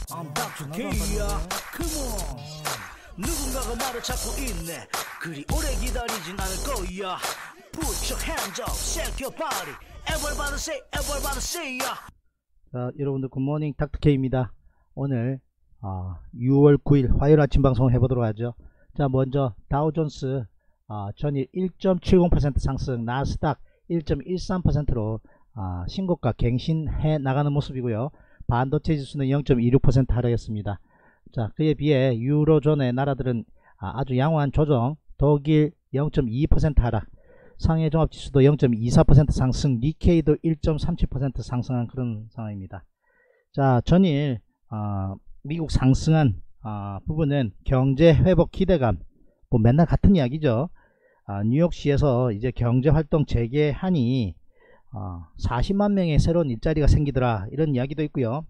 I'm Dr. K야. Come on. 누군가가 말을 찾고 있네. 그리 오래 기다리진 않을 거야. Put your hands up, shake your body. Everybody say ya. 자, 여러분들 굿모닝 닥터K입니다. 오늘 6월 9일 화요일 아침 방송을 해보도록 하죠. 자, 먼저 다우존스 전일 1.70% 상승, 나스닥 1.13%로 신고가 갱신해 나가는 모습이고요. 반도체 지수는 0.26% 하락했습니다. 자, 그에 비해 유로존의 나라들은 아주 양호한 조정, 독일 0.2% 하락, 상해 종합지수도 0.24% 상승, 니케이도 1.37% 상승한 그런 상황입니다. 자, 전일 미국 상승한 부분은 경제 회복 기대감, 뭐 맨날 같은 이야기죠. 뉴욕시에서 이제 경제활동 재개하니 40만 명의 새로운 일자리가 생기더라, 이런 이야기도 있고요.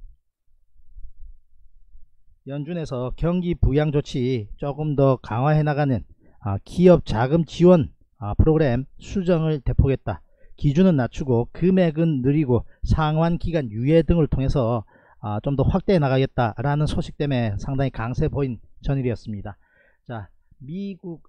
연준에서 경기 부양 조치 조금 더 강화해 나가는 기업 자금 지원 프로그램 수정을 대폭했다. 기준은 낮추고 금액은 늘리고 상환 기간 유예 등을 통해서 좀 더 확대해 나가겠다라는 소식 때문에 상당히 강세 보인 전일이었습니다. 자, 미국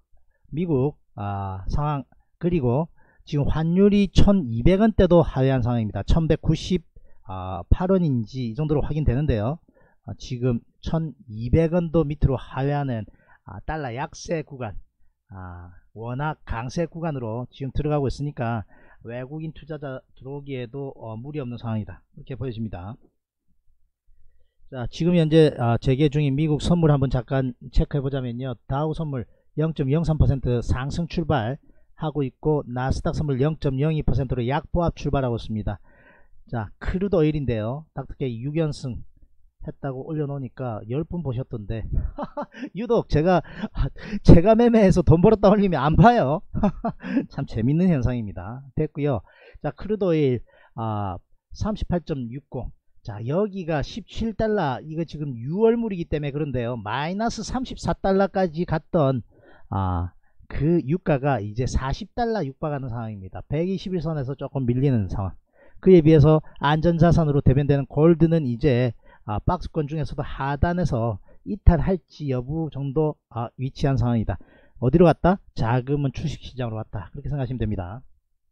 상황, 그리고 지금 환율이 1200원대도 하회한 상황입니다. 1198원인지 이 정도로 확인되는데요. 지금 1200원도 밑으로 하회하는 달러 약세 구간, 워낙 강세 구간으로 지금 들어가고 있으니까 외국인 투자자 들어오기에도 무리 없는 상황이다, 이렇게 보여집니다. 자, 지금 현재 재개 중인 미국 선물 한번 잠깐 체크해 보자면요, 다우 선물 0.03% 상승 출발하고 있고, 나스닥 선물 0.02%로 약보합 출발하고 있습니다. 자, 크루드 오일인데요, 닥터케이 6연승 했다고 올려놓으니까 10분 보셨던데 유독 제가 매매해서 돈 벌었다 올리면 안 봐요. 참 재밌는 현상입니다. 됐고요. 자, 크루드 오일 38.60, 자, 여기가 17달러, 이거 지금 6월물이기 때문에 그런데요, 마이너스 34달러까지 갔던 그 유가가 이제 40달러 육박하는 상황입니다. 121선에서 조금 밀리는 상황. 그에 비해서 안전자산으로 대변되는 골드는 이제 박스권 중에서도 하단에서 이탈할지 여부 정도 위치한 상황이다. 어디로 갔다? 자금은 주식시장으로 갔다, 그렇게 생각하시면 됩니다.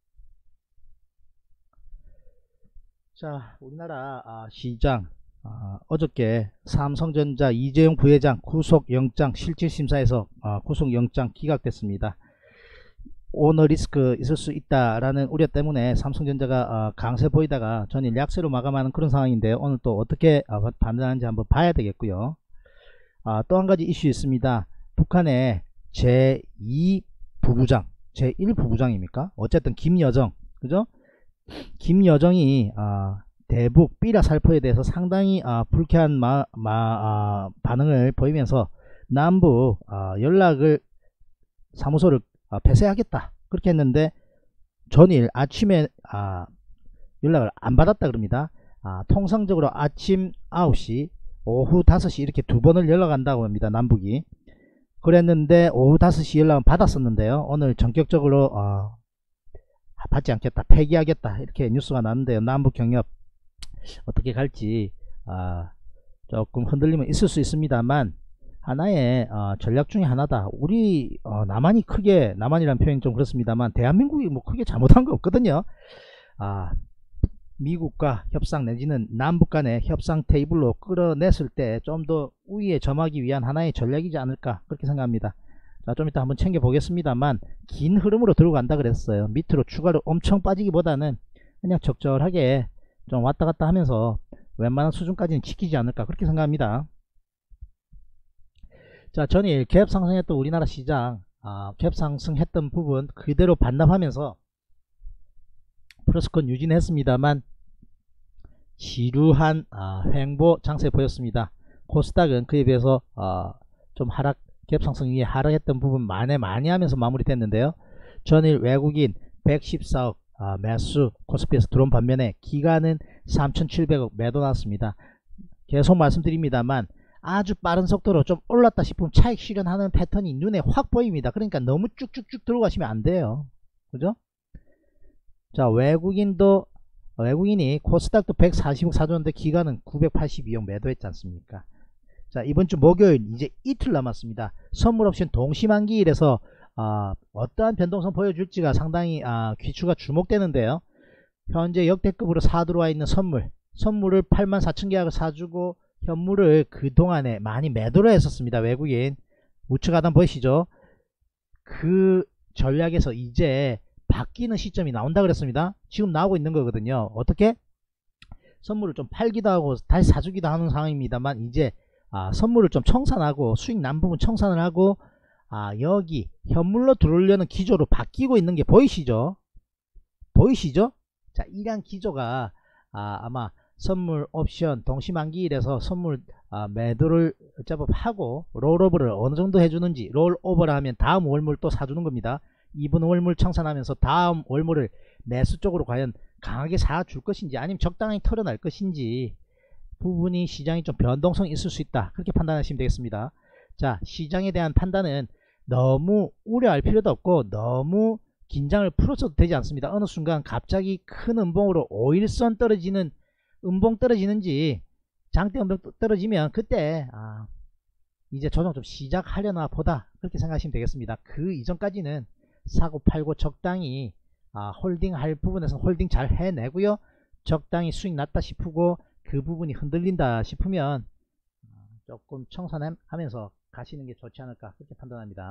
자, 우리나라 시장 어저께 삼성전자 이재용 부회장 구속영장 실질심사에서 구속영장 기각됐습니다. 오너 리스크 있을 수 있다라는 우려 때문에 삼성전자가 강세 보이다가 전일 약세로 마감하는 그런 상황인데, 오늘 또 어떻게 반응하는지 한번 봐야 되겠고요. 또 한 가지 이슈 있습니다. 북한의 제2 부부장, 제1 부부장입니까? 어쨌든 김여정, 그죠? 김여정이 대북 삐라 살포에 대해서 상당히 불쾌한 반응을 보이면서 남부 연락을 사무소를 폐쇄하겠다, 그렇게 했는데 전일 아침에 연락을 안 받았다 그럽니다. 통상적으로 아침 9시 오후 5시 이렇게 두 번을 연락한다고 합니다, 남북이. 그랬는데 오후 5시 연락은 받았었는데요, 오늘 전격적으로 받지 않겠다, 폐기하겠다, 이렇게 뉴스가 났는데요. 남북 경협 어떻게 갈지 조금 흔들림은 있을 수 있습니다만, 하나의 전략 중에 하나다. 우리 남한이라는 표현이 좀 그렇습니다만, 대한민국이 뭐 크게 잘못한 거 없거든요. 미국과 협상 내지는 남북 간의 협상 테이블로 끌어냈을 때 좀 더 우위에 점하기 위한 하나의 전략이지 않을까, 그렇게 생각합니다. 자, 좀 이따 한번 챙겨 보겠습니다만, 긴 흐름으로 들고 간다 그랬어요. 밑으로 추가로 엄청 빠지기보다는 그냥 적절하게 좀 왔다 갔다 하면서 웬만한 수준까지는 지키지 않을까, 그렇게 생각합니다. 자, 전일 갭 상승했던 우리나라 시장, 갭 상승했던 부분 그대로 반납하면서 플러스권 유지는 했습니다만 지루한 횡보 장세 보였습니다. 코스닥은 그에 비해서 좀 갭 상승 위에 하락했던 부분 많이 하면서 마무리됐는데요. 전일 외국인 114억 매수 코스피에서 들어온 반면에 기관은 3,700억 매도 나왔습니다. 계속 말씀드립니다만 아주 빠른 속도로 좀 올랐다 싶으면 차익 실현하는 패턴이 눈에 확 보입니다. 그러니까 너무 쭉쭉쭉 들어가시면 안 돼요, 그죠? 자, 외국인도 외국인이 코스닥도 140억 사줬는데 기관은 982억 매도했지 않습니까? 자, 이번 주 목요일 이제 이틀 남았습니다. 선물 옵션 동시만기일에서 어떠한 변동성 보여줄지가 상당히 귀추가 주목되는데요. 현재 역대급으로 사들어와 있는 선물을 84,000계약을 사주고 현물을 그동안에 많이 매도를 했었습니다. 외국인 우측 하단 보이시죠? 그 전략에서 이제 바뀌는 시점이 나온다 그랬습니다. 지금 나오고 있는 거거든요. 어떻게? 선물을 좀 팔기도 하고 다시 사주기도 하는 상황입니다만 이제 선물을 좀 청산하고 수익 난 부분 청산을 하고 여기 현물로 들어오려는 기조로 바뀌고 있는 게 보이시죠? 보이시죠? 자, 이러한 기조가 아마 선물 옵션 동시만기일에서 선물 매도를 제법 하고 롤오버를 어느 정도 해주는지, 롤오버를 하면 다음 월물 또 사주는 겁니다. 이번 월물 청산하면서 다음 월물을 매수 쪽으로 과연 강하게 사줄 것인지 아니면 적당히 털어날 것인지 부분이 시장이 좀 변동성이 있을 수 있다, 그렇게 판단하시면 되겠습니다. 자, 시장에 대한 판단은 너무 우려할 필요도 없고 너무 긴장을 풀어서도 되지 않습니다. 어느 순간 갑자기 큰 음봉으로 5일선 떨어지는 음봉 떨어지는지 장대 음봉 떨어지면 그때 이제 조정 좀 시작하려나 보다, 그렇게 생각하시면 되겠습니다. 그 이전까지는 사고 팔고 적당히 홀딩 할 부분에서 홀딩 잘 해내고요, 적당히 수익 났다 싶고 그 부분이 흔들린다 싶으면 조금 청산하면서 가시는 게 좋지 않을까, 그렇게 판단합니다.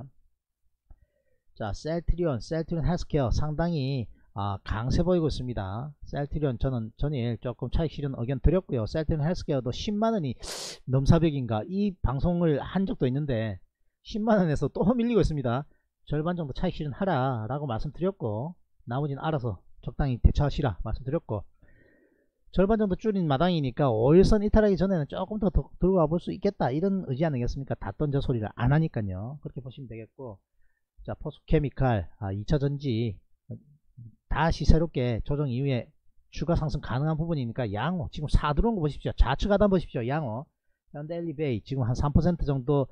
자, 셀트리온 헬스케어 상당히 강세 보이고 있습니다. 셀트리온 저는 전일 조금 차익 실현 의견 드렸고요. 셀트리온 헬스케어도 10만원이 넘사벽인가 이 방송을 한 적도 있는데 10만원에서 또 밀리고 있습니다. 절반 정도 차익 실현하라 라고 말씀드렸고 나머지는 알아서 적당히 대처하시라 말씀드렸고, 절반 정도 줄인 마당이니까 5일선 이탈하기 전에는 조금 더 들고 와볼 수 있겠다, 이런 의지 아니겠습니까? 다 던져 소리를 안 하니까요. 그렇게 보시면 되겠고, 자, 포스케미칼 2차전지 다시 새롭게 조정 이후에 추가 상승 가능한 부분이니까 양호 지금 사 들어온 거 보십시오. 좌측 하단 보십시오. 양호 현대엘리베이 지금 한 3% 정도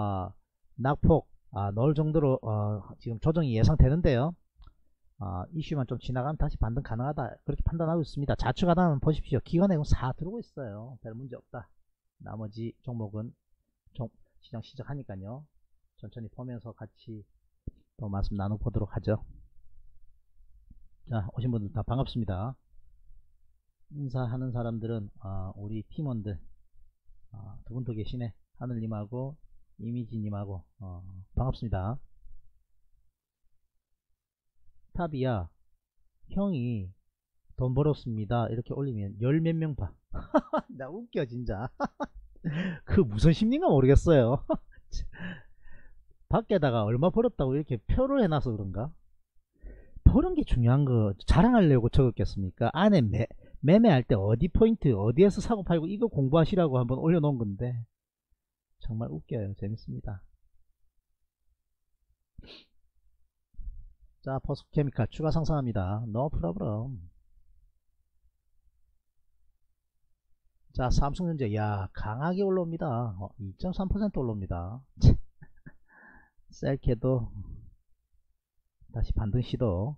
낙폭 넣을 정도로 지금 조정이 예상되는데요. 이슈만 좀 지나가면 다시 반등 가능하다, 그렇게 판단하고 있습니다. 좌측 하단은 보십시오. 기관액은 사 들어오고 있어요. 별 문제 없다. 나머지 종목은 시장 시작하니까요. 천천히 보면서 같이 또 말씀 나눠보도록 하죠. 자, 오신 분들 다 반갑습니다. 인사하는 사람들은 우리 팀원들 두 분 더 계시네. 하늘님하고 이미지님하고 반갑습니다. 탑이야 형이 돈 벌었습니다 이렇게 올리면 열 몇 명 봐. 나 웃겨 진짜. 그 무슨 심리인가 모르겠어요. 밖에다가 얼마 벌었다고 이렇게 표를 해놔서 그런가? 버는 게 중요한 거 자랑하려고 적었겠습니까? 안에 매매할 때 어디 포인트 어디에서 사고 팔고 이거 공부하시라고 한번 올려놓은 건데 정말 웃겨요. 재밌습니다. 자, 포스케미칼 추가 상승합니다. No problem. 자, 삼성전자 야 강하게 올라옵니다. 2.3% 올라옵니다. 셀케도 다시 반등 시도.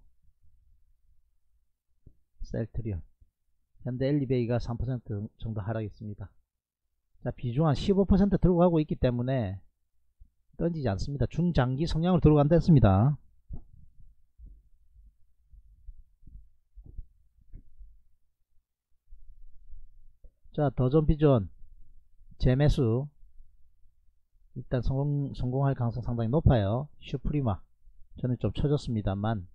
셀트리온 현대엘리베이가 3% 정도 하락했습니다. 자, 비중 한 15% 들고 가고 있기 때문에 던지지 않습니다. 중장기 성향으로 들어간다 했습니다. 자, 더존비존 재매수 일단 성공할 가능성 상당히 높아요. 슈프리마 저는 좀 쳐졌습니다만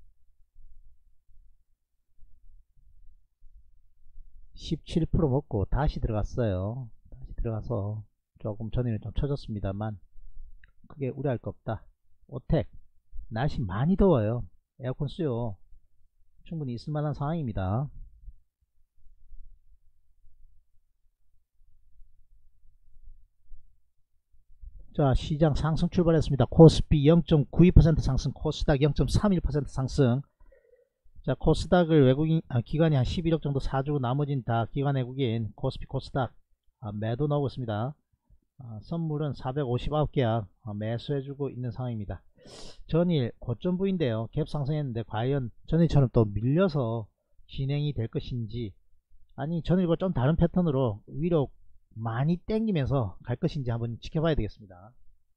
17% 먹고 다시 들어갔어요. 다시 들어가서 조금 전에는 좀 쳐졌습니다만 크게 우려할 거 없다. 오텍 날씨 많이 더워요. 에어컨 수요 충분히 있을만한 상황입니다. 자, 시장 상승 출발했습니다. 코스피 0.92% 상승, 코스닥 0.31% 상승. 자, 코스닥을 외국인 기관이 한 11억 정도 사주고 나머지는 다 기관 외국인 코스피 코스닥 매도 나오고 있습니다. 선물은 459계약 매수해주고 있는 상황입니다. 전일 고점 부인데요. 갭 상승했는데 과연 전일처럼 또 밀려서 진행이 될 것인지, 아니 저는 이거 좀 다른 패턴으로 위로 많이 땡기면서 갈 것인지 한번 지켜봐야 되겠습니다.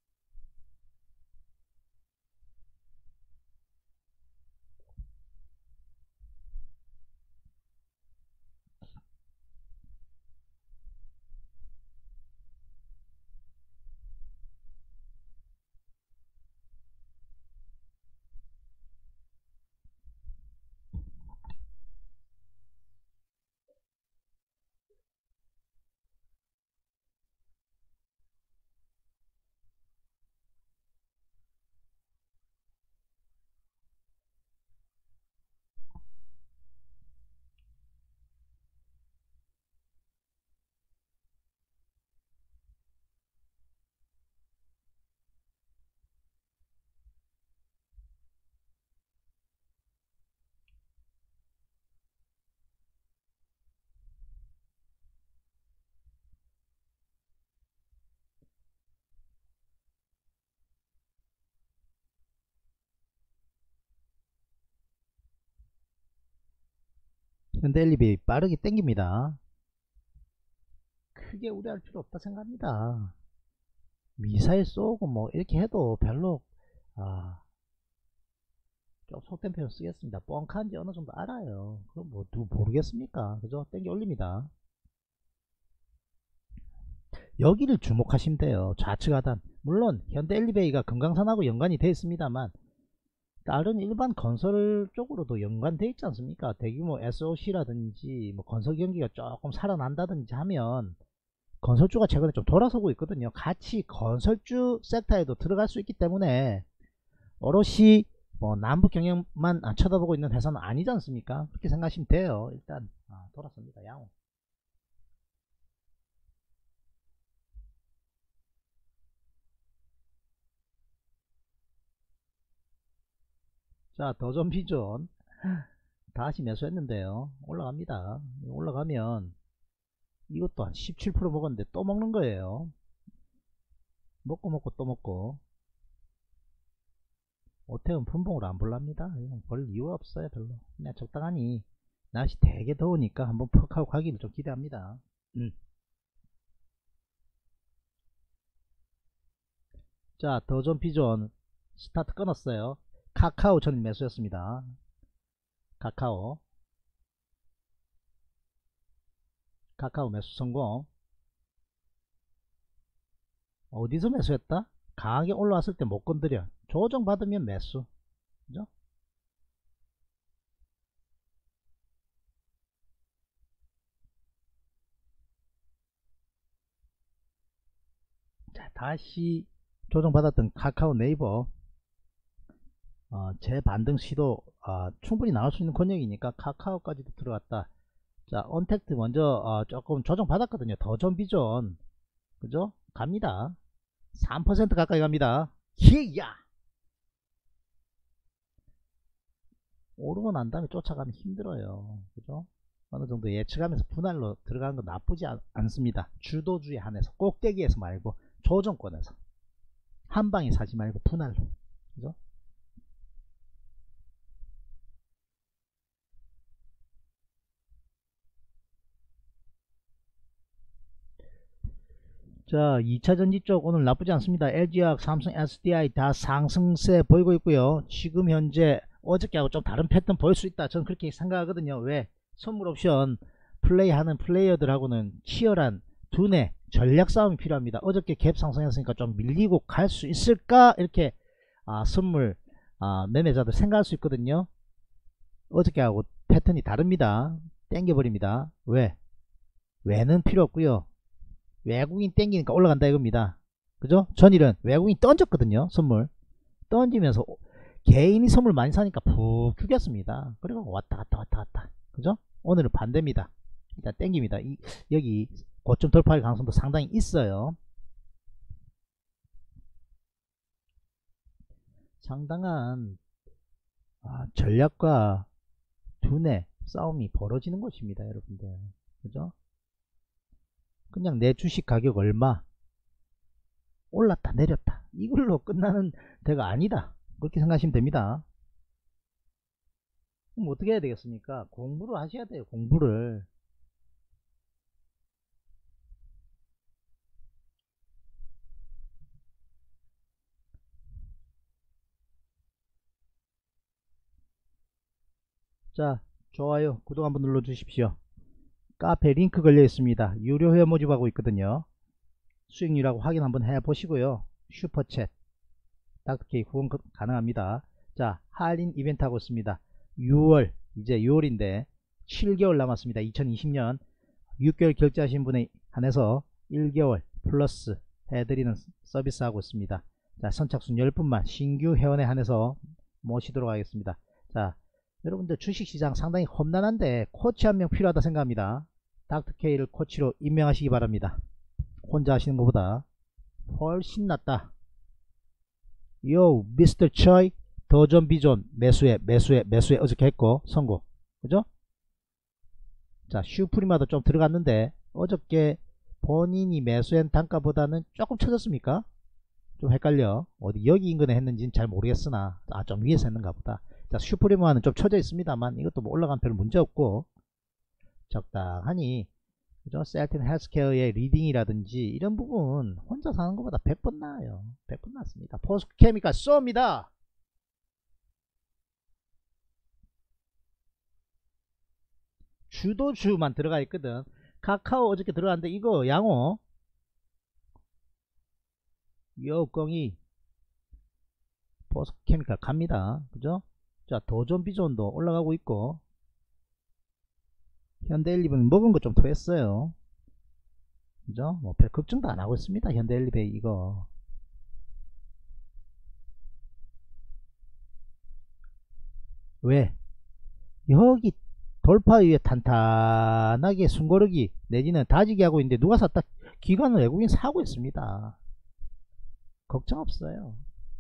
현대엘리베이 빠르게 땡깁니다. 크게 우려할 필요 없다 생각합니다. 미사일 쏘고 뭐 이렇게 해도 별로 좀 속된 표현 쓰겠습니다. 뻥칸지 어느 정도 알아요. 그럼 뭐 모르겠습니까? 그죠? 땡겨 올립니다. 여기를 주목하시면 돼요. 좌측 하단. 물론 현대엘리베이가 금강산하고 연관이 되어 있습니다만 다른 일반 건설 쪽으로도 연관되어 있지 않습니까? 대규모 SOC라든지 뭐 건설 경기가 조금 살아난다든지 하면 건설주가 최근에 좀 돌아서고 있거든요. 같이 건설주 섹터에도 들어갈 수 있기 때문에 오롯이 뭐 남북 경영만 쳐다보고 있는 회사는 아니지 않습니까? 그렇게 생각하시면 돼요. 일단 돌았습니다. 양호. 자, 더존 비존 다시 매수했는데요. 올라갑니다. 올라가면 이것도 한 17% 먹었는데 또 먹는 거예요. 먹고 또 먹고. 오태훈 분봉으로 안 볼랍니다. 볼 이유가 없어요. 별로. 그냥 적당하니 날씨 되게 더우니까 한번 퍽 하고 가기를 좀 기대합니다. 자, 더존 비존 스타트 끊었어요. 카카오 전 매수였습니다. 카카오 매수 성공. 어디서 매수했다? 강하게 올라왔을 때 못 건드려. 조정 받으면 매수. 그죠? 자, 다시 조정 받았던 카카오 네이버 재반등 시도 충분히 나올 수 있는 권역이니까 카카오까지도 들어갔다. 자, 언택트 먼저 조금 조정 받았거든요. 더존 비존 그죠? 갑니다. 3% 가까이 갑니다. 히야! 오르고 난 다음에 쫓아가면 힘들어요. 그죠? 어느 정도 예측하면서 분할로 들어가는 건 나쁘지 않습니다. 주도주에 한해서 꼭대기에서 말고 조정권에서 한 방에 사지 말고 분할로. 그죠? 자, 2차전지 쪽 오늘 나쁘지 않습니다. LG화학, 삼성, SDI 다 상승세 보이고 있고요. 지금 현재 어저께하고 좀 다른 패턴 보일 수 있다. 저는 그렇게 생각하거든요. 왜? 선물 옵션 플레이하는 플레이어들하고는 치열한 두뇌 전략 싸움이 필요합니다. 어저께 갭 상승했으니까 좀 밀리고 갈 수 있을까? 이렇게 선물 매매자들 생각할 수 있거든요. 어저께하고 패턴이 다릅니다. 땡겨버립니다. 왜? 왜는 필요 없고요. 외국인 땡기니까 올라간다 이겁니다. 그죠? 전일은 외국인 던졌거든요. 선물 던지면서 개인이 선물 많이 사니까 푹 죽였습니다. 그리고 왔다 갔다 그죠? 오늘은 반대입니다. 일단 땡깁니다. 여기 고점 돌파할 가능성도 상당히 있어요. 상당한 전략과 두뇌 싸움이 벌어지는 것입니다. 여러분들 그죠? 그냥 내 주식 가격 얼마 올랐다 내렸다 이걸로 끝나는 데가 아니다. 그렇게 생각하시면 됩니다. 그럼 어떻게 해야 되겠습니까? 공부를 하셔야 돼요. 공부를. 자, 좋아요, 구독 한번 눌러 주십시오. 카페 링크 걸려 있습니다. 유료 회원 모집하고 있거든요. 수익률하고 확인 한번 해 보시고요. 슈퍼챗 닥터케이 후원 가능합니다. 자, 할인 이벤트 하고 있습니다. 6월, 이제 6월인데 7개월 남았습니다. 2020년 6개월 결제하신 분에 한해서 1개월 플러스 해드리는 서비스 하고 있습니다. 자, 선착순 10분만 신규 회원에 한해서 모시도록 하겠습니다. 자, 여러분들 주식시장 상당히 험난한데 코치 한 명 필요하다 생각합니다. 닥터케이를 코치로 임명하시기 바랍니다. 혼자 하시는 것보다 훨씬 낫다. 요 미스터 초이 더존 비존 매수에 어저께 했고 성공, 그죠? 자, 슈프리마도 좀 들어갔는데 어저께 본인이 매수한 단가보다는 조금 쳐졌습니까? 좀 헷갈려. 어디 여기 인근에 했는지는 잘 모르겠으나 좀 위에서 했는가 보다. 자, 슈프리마는 좀 쳐져 있습니다만 이것도 뭐 올라간 별 문제 없고 적당하니, 그죠? 셀틴 헬스케어의 리딩이라든지 이런 부분 혼자 사는 것보다 100번 나아요. 100번 낫습니다. 포스코케미칼 쏩니다. 주도주만 들어가 있거든. 카카오 어저께 들어갔는데 이거 양호 여건이 포스코케미칼 갑니다. 그죠? 자, 도전 비전도 올라가고 있고 현대일리븐 먹은 거 좀 토했어요. 그죠? 뭐 별 걱정도 안 하고 있습니다. 현대일리븐 이거. 왜? 여기 돌파 위에 탄탄하게 숨고르기 내지는 다지기 하고 있는데 누가 샀다? 기관은 외국인 사고 있습니다. 걱정 없어요.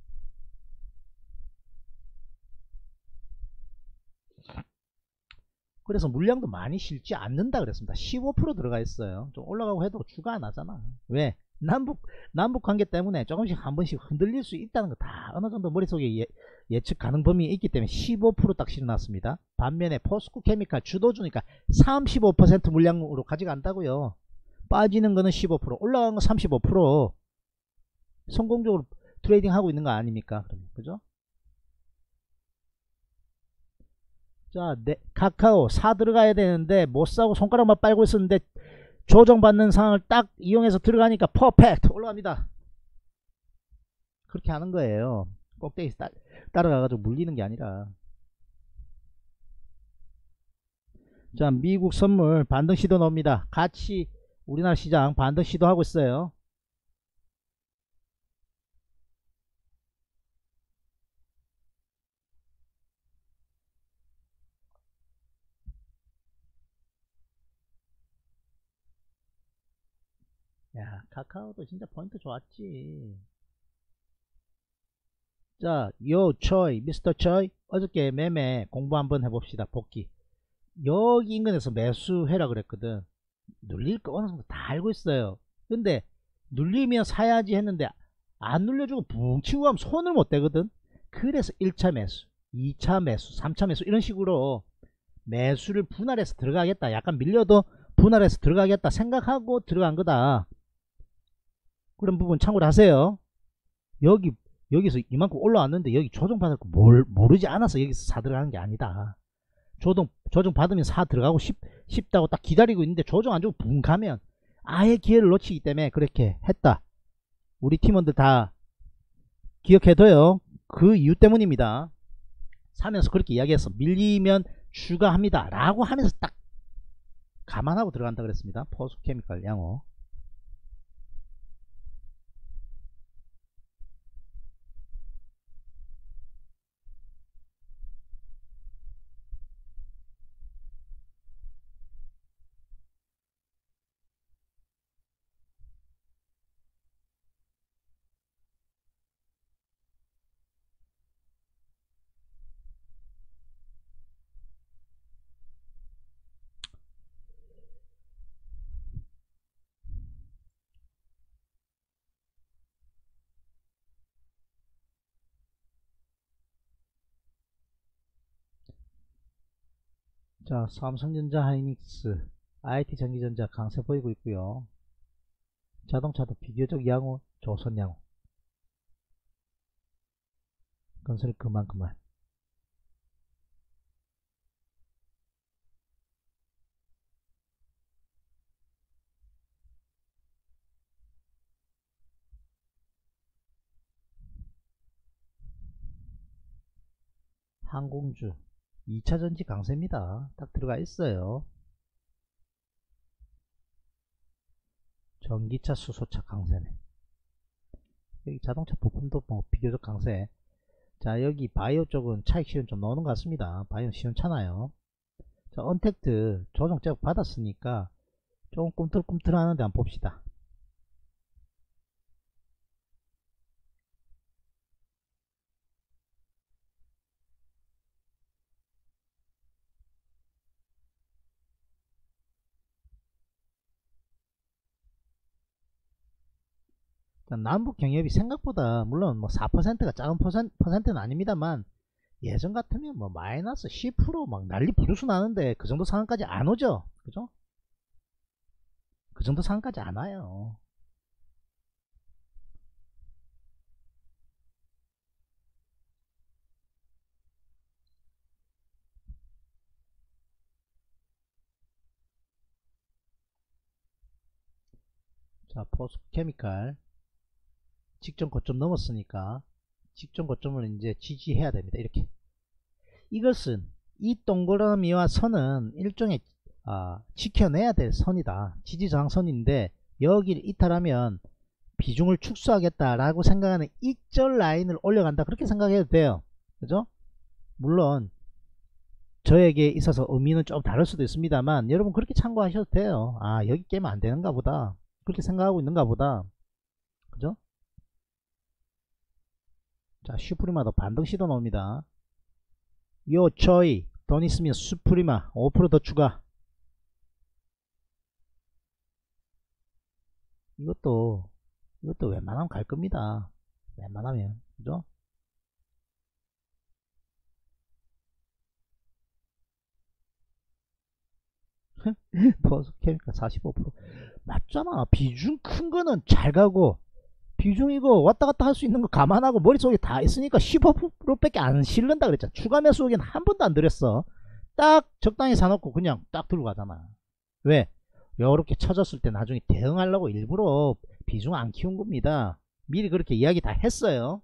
그래서 물량도 많이 실지 않는다 그랬습니다. 15% 들어가 있어요. 좀 올라가고 해도 주가 안 하잖아. 왜? 남북 관계 때문에 조금씩 한 번씩 흔들릴 수 있다는 거 다 어느 정도 머릿속에 예측 가능 범위에 있기 때문에 15% 딱 실어놨습니다. 반면에 포스코 케미칼 주도주니까 35% 물량으로 가져간다고요. 빠지는 거는 15%, 올라간 건 35%. 성공적으로 트레이딩 하고 있는 거 아닙니까? 그러면, 그죠? 자, 카카오 사 들어가야 되는데 못 사고 손가락만 빨고 있었는데 조정받는 상황을 딱 이용해서 들어가니까 퍼펙트 올라갑니다. 그렇게 하는 거예요. 꼭대기 따라가가지고 물리는 게 아니라. 자, 미국 선물 반등 시도 나옵니다. 같이 우리나라 시장 반등 시도하고 있어요. 야, 카카오도 진짜 포인트 좋았지. 자, 요 초이 미스터 초이 어저께 매매 공부 한번 해봅시다. 복귀 여기 인근에서 매수해라 그랬거든. 눌릴 거 어느 정도 다 알고 있어요. 근데 눌리면 사야지 했는데 안 눌려주고 붕 치고 가면 손을 못 대거든. 그래서 1차 매수, 2차 매수, 3차 매수 이런 식으로 매수를 분할해서 들어가겠다, 약간 밀려도 분할해서 들어가겠다 생각하고 들어간 거다. 그런 부분 참고를 하세요. 여기서 이만큼 올라왔는데 여기 조정 받을 거 모르지 않아서 여기서 사 들어가는 게 아니다. 조정 받으면 사 들어가고 싶다고 딱 기다리고 있는데 조정 안 주고 붕 가면 아예 기회를 놓치기 때문에 그렇게 했다. 우리 팀원들 다 기억해둬요. 그 이유 때문입니다. 사면서 그렇게 이야기해서 밀리면 추가합니다 라고 하면서 딱 감안하고 들어간다 그랬습니다. 포스코케미칼 양호. 자, 삼성전자, 하이닉스, IT전기전자 강세 보이고 있고요. 자동차도 비교적 양호, 조선양호. 건설 그만. 항공주 2차전지 강세입니다. 딱 들어가 있어요. 전기차, 수소차 강세네. 여기 자동차 부품도 뭐 비교적 강세. 자, 여기 바이오 쪽은 차익 실현 좀 나오는 것 같습니다. 바이오 시원찮아요. 자, 언택트 조정 제법 받았으니까 조금 꿈틀꿈틀 하는데 한번 봅시다. 남북 경협이 생각보다 물론 뭐 4%가 작은 퍼센트는 아닙니다만 예전 같으면 뭐 마이너스 10%막 난리 부르스 나는데 그 정도 상황까지 안 오죠. 그죠? 그 정도 상황까지 안 와요. 자, 포스케미칼 직전 고점 넘었으니까 직전 고점을 이제 지지해야 됩니다. 이렇게. 이것은 이 동그라미와 선은 일종의 지켜내야 될 선이다. 지지저항선인데 여기를 이탈하면 비중을 축소하겠다라고 생각하는 익절 라인을 올려간다. 그렇게 생각해도 돼요. 그죠? 물론 저에게 있어서 의미는 좀 다를 수도 있습니다만 여러분 그렇게 참고하셔도 돼요. 여기 깨면 안 되는가 보다. 그렇게 생각하고 있는가 보다. 그죠? 자, 슈프리마도 반등 시도 나옵니다. 요 저희 돈 있으면 슈프리마 5% 더 추가. 이것도 웬만하면 갈 겁니다. 웬만하면. 그죠? 포스케미칼 45% 맞잖아. 비중 큰 거는 잘 가고 비중 이거 왔다 갔다 할 수 있는 거 감안하고 머릿속에 다 있으니까 15%밖에 안 실른다 그랬잖아. 추가 매수 의견 한 번도 안 드렸어. 딱 적당히 사놓고 그냥 딱 들고 가잖아. 왜? 요렇게 쳐졌을 때 나중에 대응하려고 일부러 비중 안 키운 겁니다. 미리 그렇게 이야기 다 했어요.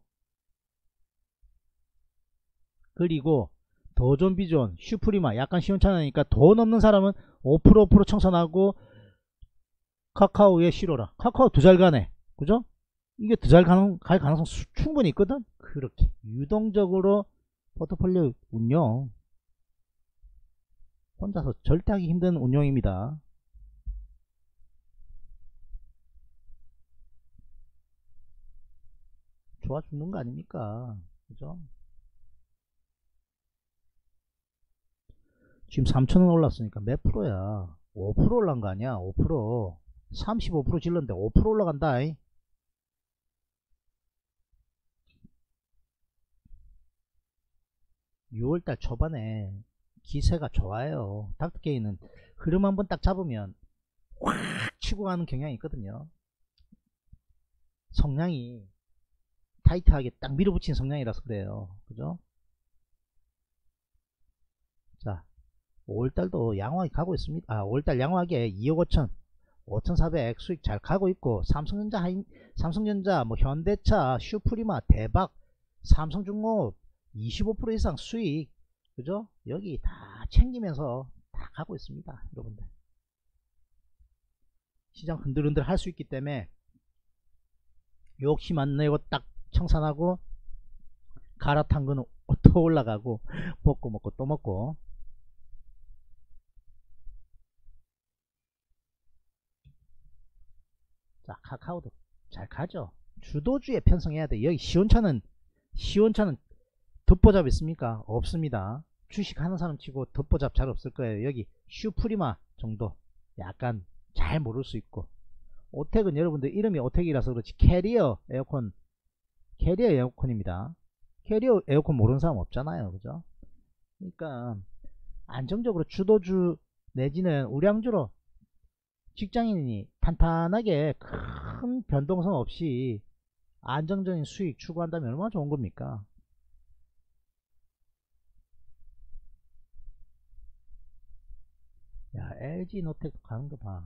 그리고 도전 비전 슈프리마 약간 시원찮으니까 돈 없는 사람은 5% 청산하고 카카오에 실어라. 카카오 두 잘 가네. 그죠? 이게 더 잘 갈 가능성 충분히 있거든. 그렇게 유동적으로 포트폴리오 운영 혼자서 절대 하기 힘든 운영입니다. 좋아 죽는 거 아닙니까? 그죠? 지금 3,000원 올랐으니까 몇 프로야? 5% 올란 거 아니야? 5% 35% 질렀는데 5% 올라간다. 6월달 초반에 기세가 좋아요. 닥터케이는 흐름 한번 딱 잡으면 확 치고 가는 경향이 있거든요. 성향이 타이트하게 딱 밀어붙인 성향이라서 그래요. 그죠? 자, 5월달도 양호하게 가고 있습니다. 5월달 양호하게 2억 5천 5,400 수익 잘 가고 있고 삼성전자 뭐 현대차 슈프리마 대박 삼성중공업 25% 이상 수익 그죠? 여기 다 챙기면서 다 가고 있습니다. 여러분들 시장 흔들흔들 할 수 있기 때문에 욕심 안 내고 딱 청산하고 갈아탄 거는 또 올라가고 먹고 먹고 또 먹고. 자, 카카오도 잘 가죠. 주도주에 편성해야 돼. 여기 시원차는 덮보잡 있습니까? 없습니다. 주식 하는 사람 치고 덮보잡 잘 없을 거예요. 여기 슈프리마 정도 약간 잘 모를 수 있고, 오텍은 여러분들 이름이 오텍이라서 그렇지 캐리어 에어컨입니다. 캐리어 에어컨 모르는 사람 없잖아요. 그죠? 그러니까 안정적으로 주도주 내지는 우량주로 직장인이 탄탄하게 큰 변동성 없이 안정적인 수익 추구한다면 얼마나 좋은 겁니까? 야, LG노텍 가는 거 봐.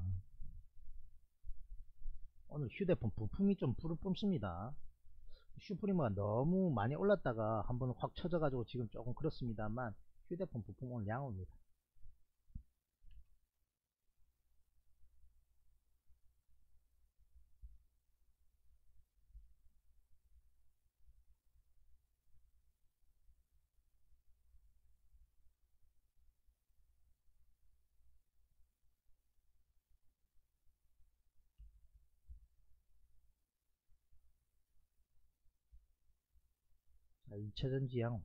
오늘 휴대폰 부품이 좀 불을 뿜습니다. 슈프리머가 너무 많이 올랐다가 한번 확 쳐져가지고 지금 조금 그렇습니다만 휴대폰 부품 오늘 양호입니다. 자, 2차전지 양호.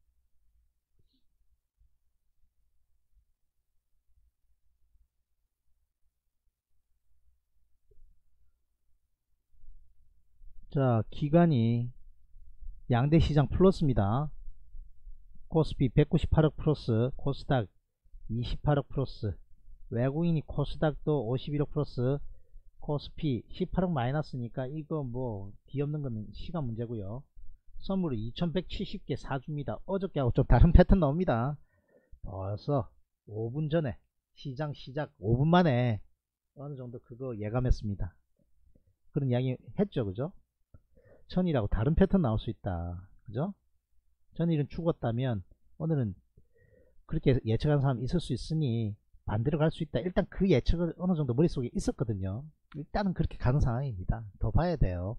자, 기간이 양대 시장 플러스입니다. 코스피 198억 플러스, 코스닥 28억 플러스, 외국인이 코스닥도 51억 플러스, 코스피 18억 마이너스니까 이거 뭐 뒤엎는 거는 시간 문제고요. 선물을 2170개 사줍니다. 어저께하고 좀 다른 패턴 나옵니다. 벌써 5분 전에 시장 시작 5분 만에 어느 정도 그거 예감했습니다. 그런 이야기 했죠, 그죠? 천일하고 다른 패턴 나올 수 있다, 그죠? 천일은 죽었다면 오늘은 그렇게 예측한 사람 있을 수 있으니 반대로 갈 수 있다. 일단 그 예측은 어느 정도 머릿속에 있었거든요. 일단은 그렇게 가는 상황입니다. 더 봐야 돼요.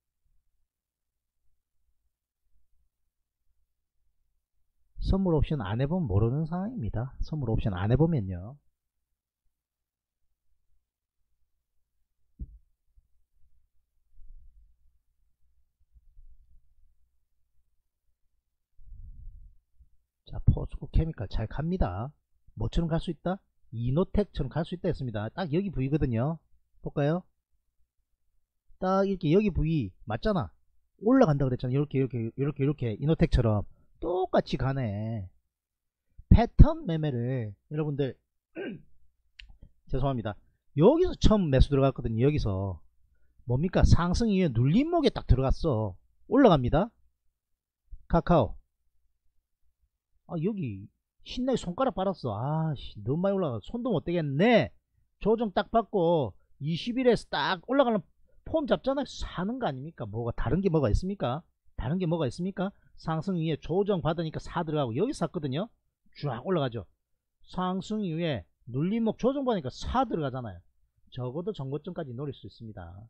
선물 옵션 안 해보면 모르는 상황입니다. 선물 옵션 안 해보면요. 자, 포스코 케미칼 잘 갑니다. 뭐처럼 갈 수 있다? 이노텍처럼 갈 수 있다 했습니다. 딱 여기 부위거든요. 볼까요? 딱 이렇게 여기 부위 맞잖아. 올라간다 그랬잖아. 이렇게 이노텍처럼 똑같이 가네. 패턴 매매를 여러분들 죄송합니다. 여기서 처음 매수 들어갔거든요. 여기서 뭡니까? 상승 이후에 눌림목에 딱 들어갔어. 올라갑니다. 카카오. 아, 여기 신나게 손가락 빨았어. 아씨, 너무 많이 올라가. 손도 못 대겠네. 조정 딱 받고 20일에서 딱 올라가는 폼 잡잖아요. 사는 거 아닙니까? 뭐가 다른 게 뭐가 있습니까? 다른 게 뭐가 있습니까? 상승 이후에 조정 받으니까 사 들어가고 여기 샀거든요. 쫙 올라가죠. 상승 이후에 눌림목 조정 받으니까 사 들어가잖아요. 적어도 정고점까지 노릴 수 있습니다.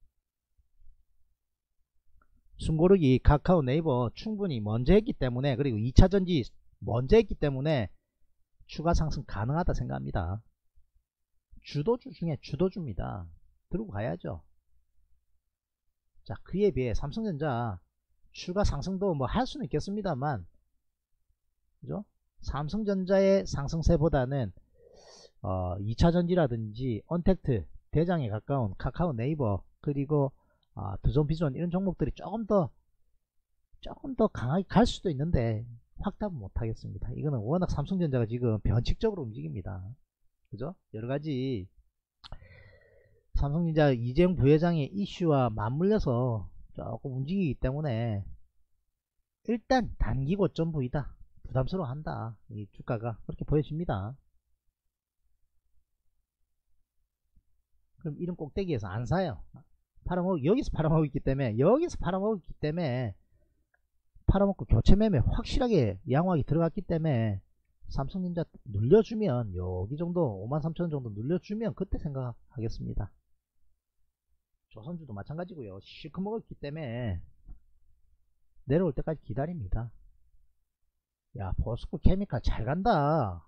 숨고르기 카카오 네이버 충분히 먼저 했기 때문에, 그리고 2차전지 먼저 했기 때문에 추가 상승 가능하다 생각합니다. 주도주 중에 주도주입니다. 들고 가야죠. 자, 그에 비해 삼성전자 추가 상승도 뭐 할 수는 있겠습니다만, 그죠? 삼성전자의 상승세보다는 2차전지라든지 언택트, 대장에 가까운 카카오 네이버, 그리고 두존 비존 이런 종목들이 조금 더 강하게 갈 수도 있는데 확답은 못하겠습니다. 이거는 워낙 삼성전자가 지금 변칙적으로 움직입니다. 그죠? 여러가지 삼성전자 이재용 부회장의 이슈와 맞물려서 조금 움직이기 때문에 일단 단기 고점 부위다, 부담스러워 한다, 이 주가가 그렇게 보여집니다. 그럼 이런 꼭대기에서 안 사요. 여기서 팔아먹고 있기 때문에 팔아먹고 교체 매매 확실하게 양호하게 들어갔기 때문에 삼성전자 눌려주면 여기 정도 53,000원 정도 눌려주면 그때 생각하겠습니다. 조선주도 마찬가지고요. 실컷 먹었기 때문에 내려올 때까지 기다립니다. 야, 포스코 케미칼 잘 간다.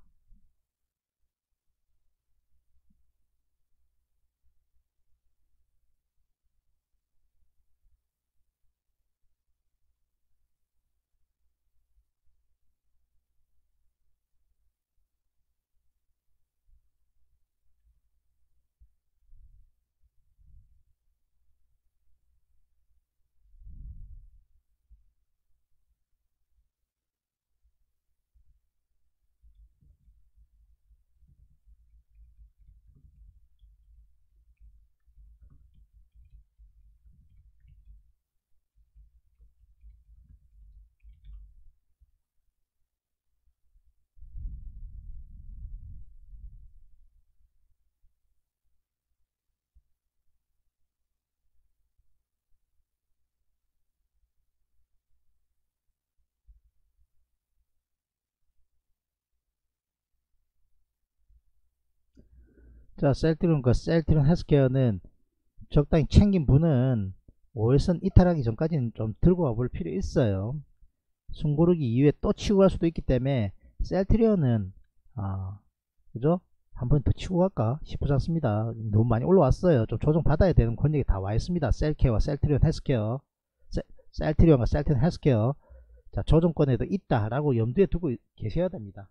자, 셀트리온 헬스케어는 적당히 챙긴 분은 5일선 이탈하기 전까지는 좀 들고 와볼 필요 있어요. 숨고르기 이후에 또 치고 갈 수도 있기 때문에 셀트리온은 그죠? 한 번 더 치고 갈까 싶지 않습니다. 너무 많이 올라왔어요. 좀 조정 받아야 되는 권역이 다 와 있습니다. 셀케어와 셀트리온 헬스케어, 셀트리온과 셀트리온 헬스케어. 자, 조정권에도 있다라고 염두에 두고 계셔야 됩니다.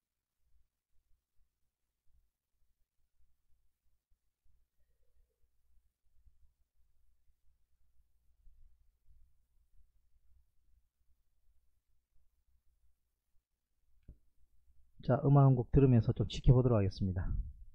자, 음악 한 곡 들으면서 좀 지켜보도록 하겠습니다.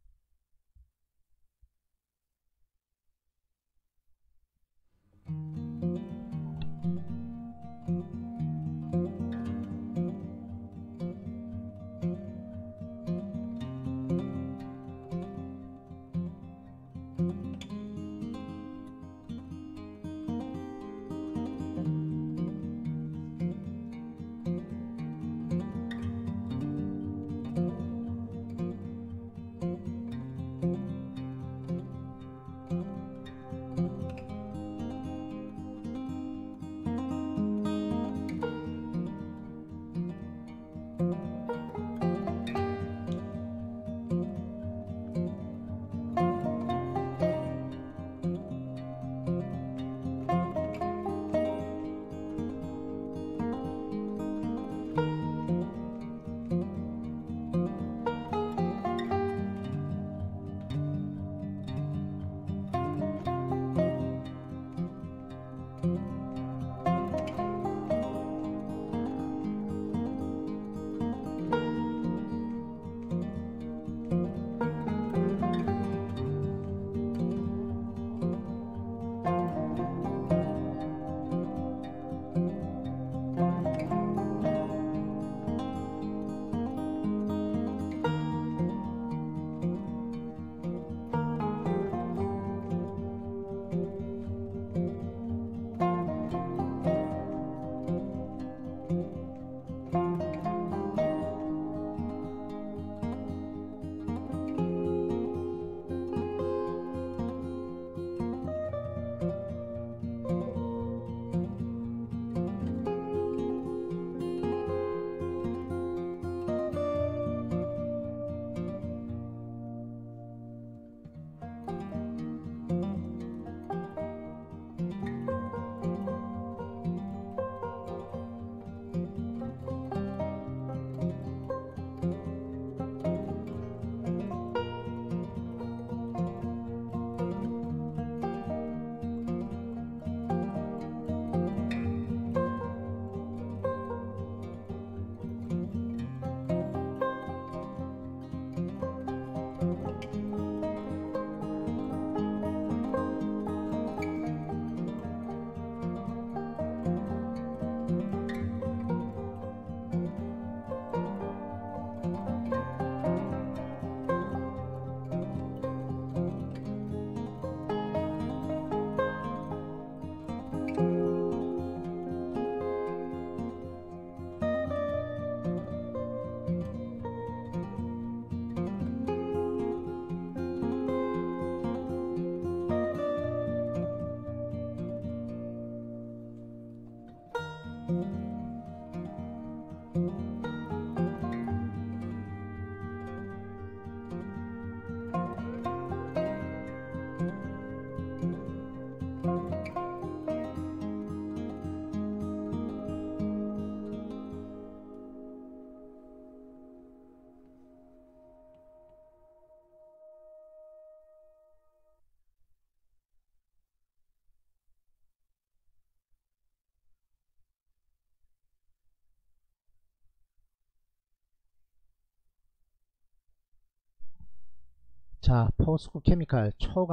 자, 포스코 케미칼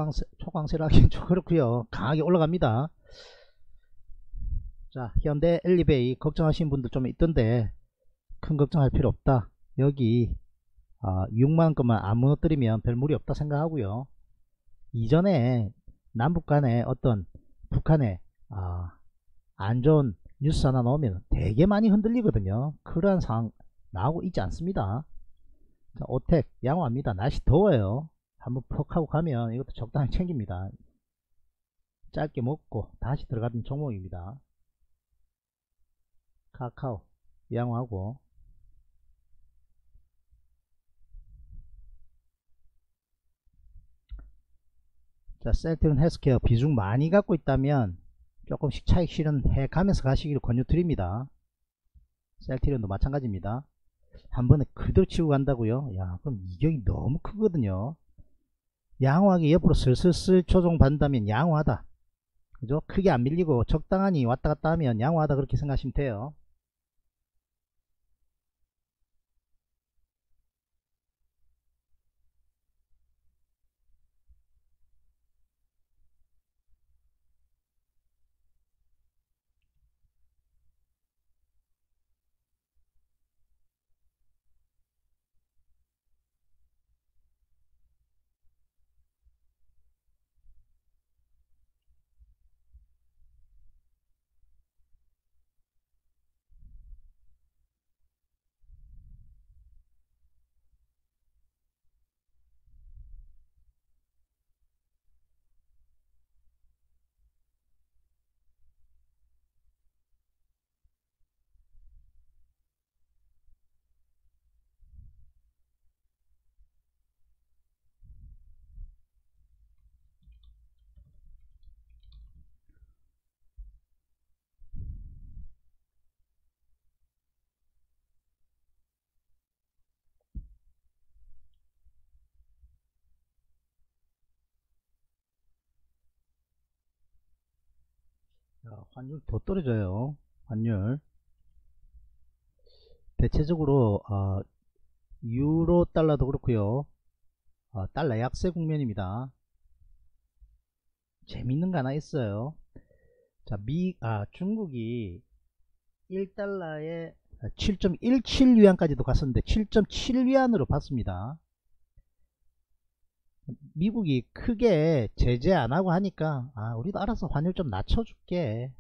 초강세라기엔 좀 그렇고요. 강하게 올라갑니다. 자, 현대 엘리베이 걱정하시는 분들 좀 있던데 큰 걱정할 필요 없다. 여기 6만원 것만 안 무너뜨리면 별 무리 없다 생각하고요. 이전에 남북 간에 어떤 북한에 안 좋은 뉴스 하나 나오면 되게 많이 흔들리거든요. 그러한 상황 나오고 있지 않습니다. 자, 오텍 양호합니다. 날씨 더워요. 한번 퍽 하고 가면 이것도 적당히 챙깁니다. 짧게 먹고 다시 들어가던 종목입니다. 카카오 양호하고, 자, 셀트리온 헬스케어 비중 많이 갖고 있다면 조금씩 차익 실현해 가면서 가시기를 권유드립니다. 셀트리온도 마찬가지입니다. 한 번에 그대로 치고 간다고요? 야, 그럼 이격이 너무 크거든요. 양호하게 옆으로 슬슬슬 조정받는다면 양호하다. 그죠? 크게 안 밀리고 적당하니 왔다 갔다 하면 양호하다, 그렇게 생각하시면 돼요. 자, 환율 더 떨어져요. 환율 대체적으로 유로 달러도 그렇고요, 달러 약세 국면입니다. 재밌는 거 하나 있어요. 자, 중국이 1달러에 7.17위안까지도 갔었는데 7.7위안으로 봤습니다. 미국이 크게 제재 안 하고 하니까 우리도 알아서 환율 좀 낮춰줄게.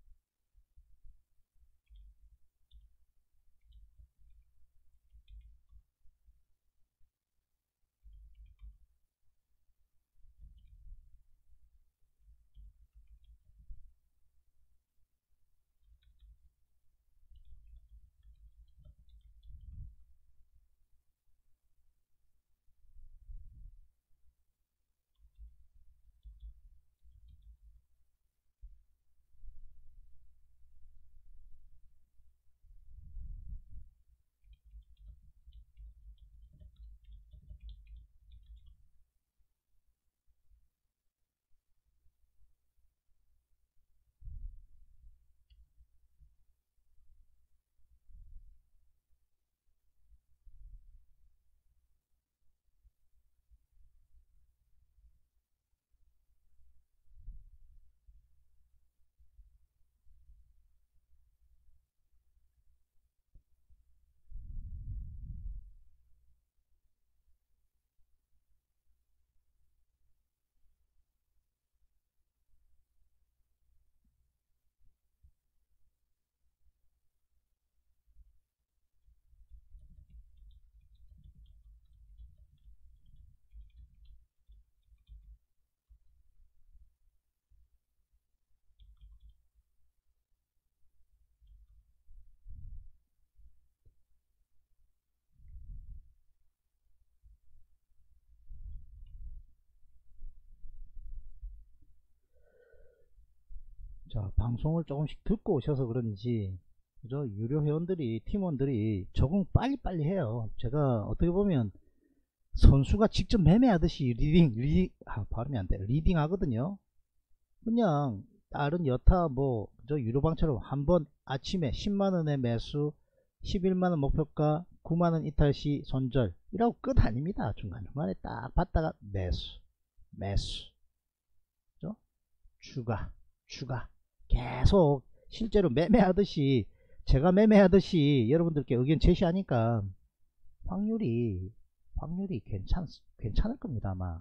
자, 방송을 조금씩 듣고 오셔서 그런지 그죠? 유료 회원들이, 팀원들이 적응 빨리빨리 해요. 제가 어떻게 보면 선수가 직접 매매하듯이 발음이 안 돼. 리딩 하거든요. 그냥 다른 여타 그저 유료방처럼 한번 아침에 10만원의 매수, 11만원 목표가, 9만원 이탈시 손절 이라고 끝 아닙니다. 중간중간에 딱 봤다가 매수 그죠? 추가 계속 실제로 매매하듯이, 제가 매매하듯이 여러분들께 의견 제시하니까 확률이 괜찮을 겁니다 아마.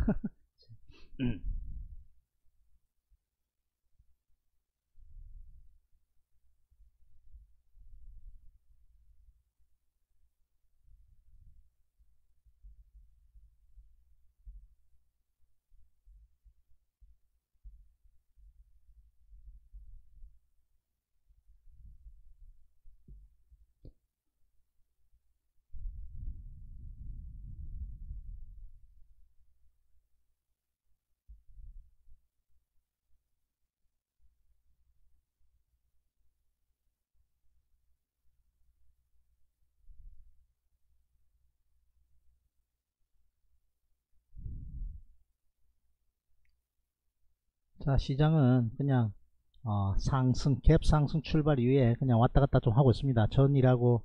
자, 시장은 그냥 상승, 갭 상승 출발 이후에 그냥 왔다 갔다 좀 하고 있습니다. 전일하고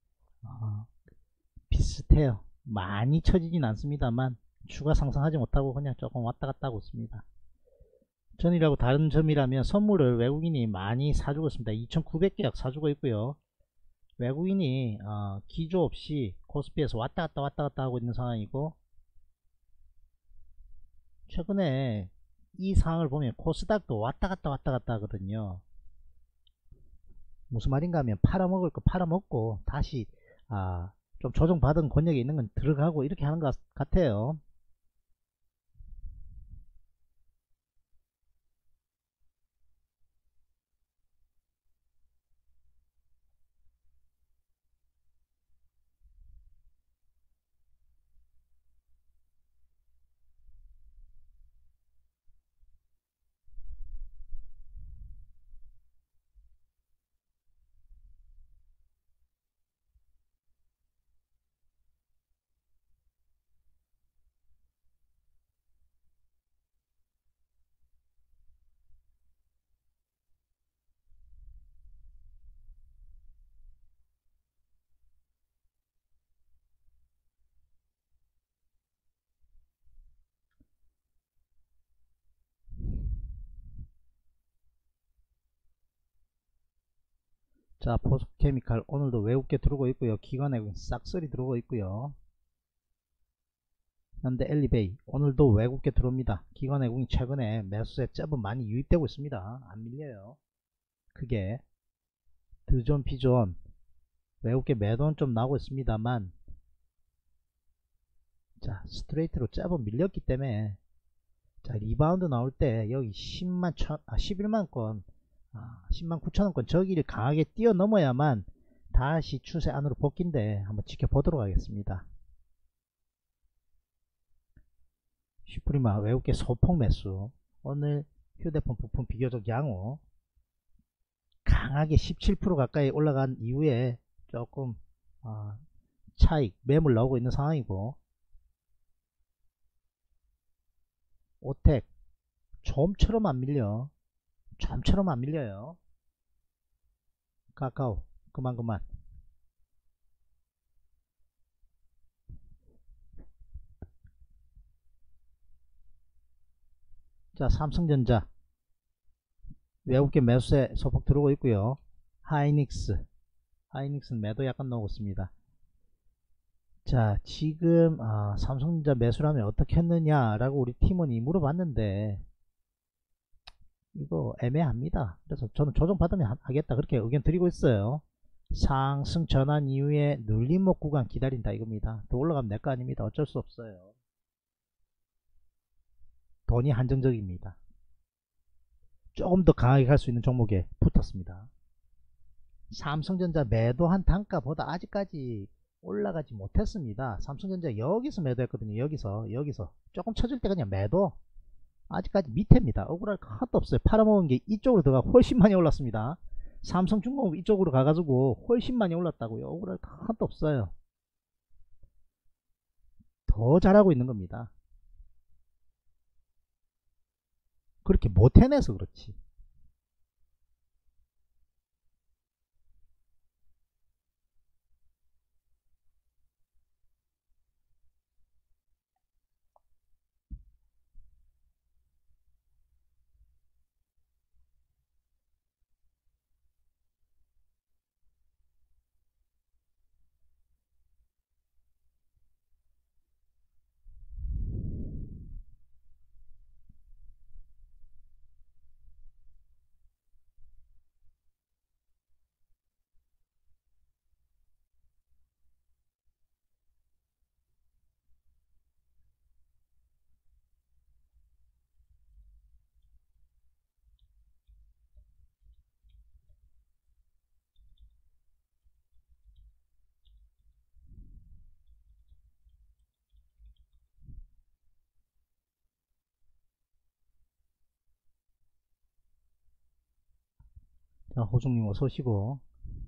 비슷해요. 많이 처지진 않습니다만 추가 상승하지 못하고 그냥 조금 왔다 갔다 하고 있습니다. 전일하고 다른 점이라면 선물을 외국인이 많이 사주고 있습니다. 2900계약 사주고 있고요. 외국인이 기조 없이 코스피에서 왔다 갔다 하고 있는 상황이고, 최근에 이 상황을 보면 코스닥도 왔다 갔다 하거든요. 무슨 말인가 하면 팔아먹을 거 팔아먹고 다시 좀 조정받은 권역에 있는 건 들어가고 이렇게 하는 것 같아요. 자, 포스케미칼 오늘도 외국계 들어오고 있고요. 기관에 싹쓸이 들어오고 있고요. 현대 엘리베이 오늘도 외국계 들어옵니다. 기관 외국인 최근에 매수세 제법 많이 유입되고 있습니다. 안 밀려요. 크게. 드존 피존 외국계 매도는 좀 나오고 있습니다만, 자, 스트레이트로 제법 밀렸기 때문에, 자, 리바운드 나올 때 여기 11만권 10만 9천원권 저기를 강하게 뛰어넘어야만 다시 추세 안으로 복귀인데 한번 지켜보도록 하겠습니다. 슈프리마 외국계 소폭 매수, 오늘 휴대폰 부품 비교적 양호 강하게 17% 가까이 올라간 이후에 조금 차익 매물 나오고 있는 상황이고, 오텍 좀처럼 안 밀려. 좀처럼 안 밀려요. 카카오 그만. 자, 삼성전자 외국계 매수세 소폭 들어오고 있고요. 하이닉스는 매도 약간 나오고 있습니다. 자, 지금 삼성전자 매수라면 어떻게 했느냐라고 우리 팀원이 물어봤는데 이거 애매합니다. 그래서 저는 조정받으면 하겠다 그렇게 의견 드리고 있어요. 상승 전환 이후에 눌림목 구간 기다린다 이겁니다. 더 올라가면 내 거 아닙니다. 어쩔 수 없어요. 돈이 한정적입니다. 조금 더 강하게 갈 수 있는 종목에 붙었습니다. 삼성전자 매도한 단가보다 아직까지 올라가지 못했습니다. 삼성전자 여기서 매도했거든요. 여기서 조금 쳐질 때 그냥 매도. 아직까지 밑에입니다. 억울할 거 하나도 없어요. 팔아먹은 게 이쪽으로 들어가 훨씬 많이 올랐습니다. 삼성중공업 이쪽으로 가가지고 훨씬 많이 올랐다고요. 억울할 거 하나도 없어요. 더 잘하고 있는 겁니다. 그렇게 못 해내서 그렇지. 자, 호중님 어서 오시고.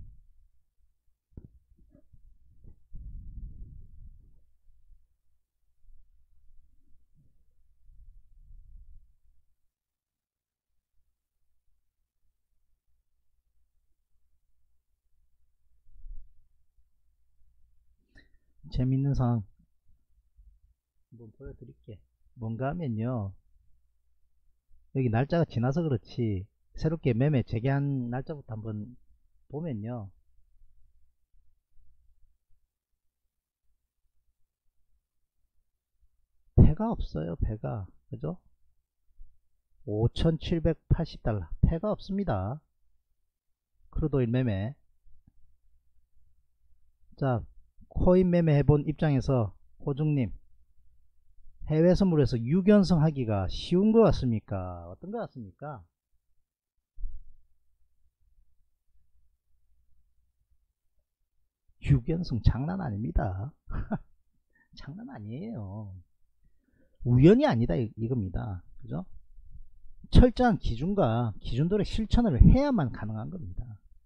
재밌는 상황 한번 보여드릴게. 뭔가 하면요, 여기 날짜가 지나서 그렇지 새롭게 매매 재개한 날짜부터 한번 보면요, 패가 없어요. 패가, 그죠? 5,780달러 패가 없습니다. 크루도일 매매. 자, 코인 매매 해본 입장에서 호중님, 해외 선물에서 6연승 하기가 쉬운 것 같습니까? 어떤 것 같습니까? 6연승 장난 아닙니다. 장난 아니에요. 우연이 아니다 이겁니다. 그죠? 철저한 기준과 기준대로 실천을 해야만 가능한 겁니다.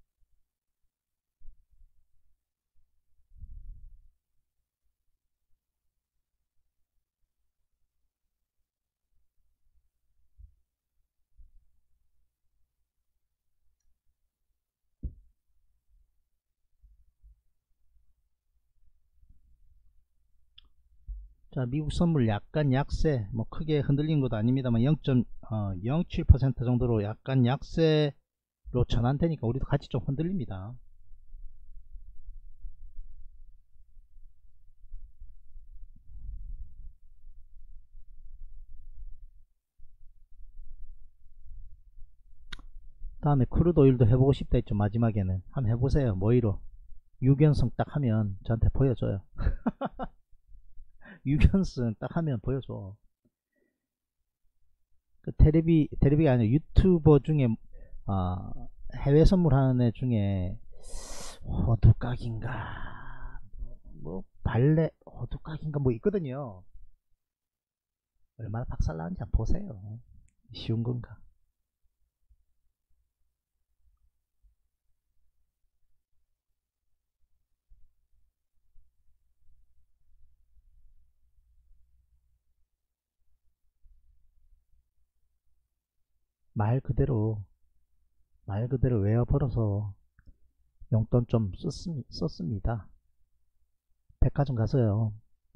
자, 미국 선물 약간 약세, 뭐 크게 흔들린 것도 아닙니다만 0.07% 정도로 약간 약세로 전환되니까 우리도 같이 좀 흔들립니다. 다음에 크루드 오일도 해보고 싶다 했죠. 마지막에는 한번 해보세요. 모이로 6연승 딱 하면 저한테 보여줘요. 6연승 딱 하면 보여줘. 그 테레비가 아니라 유튜버 중에 해외 선물하는 애 중에 호두각인가 뭐 발레 호두각인가 뭐 있거든요. 얼마나 박살나는지 한번 보세요. 쉬운 건가. 말 그대로 외워버려서 용돈 좀 썼습니다. 백화점 가서요,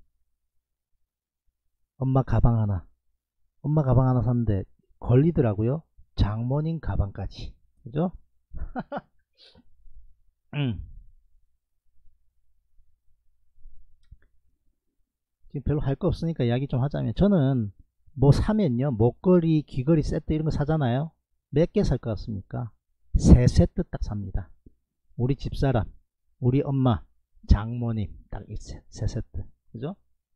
엄마 가방 하나 샀는데 걸리더라고요. 장모님 가방까지. 그죠? 지금 별로 할 거 없으니까 이야기 좀 하자면, 저는 뭐 사면요, 목걸이 귀걸이 세트 이런 거 사잖아요. 몇 개 살 것 같습니까? 3세트 딱 삽니다. 우리 집사람, 우리 엄마, 장모님 딱 3세트. 그죠?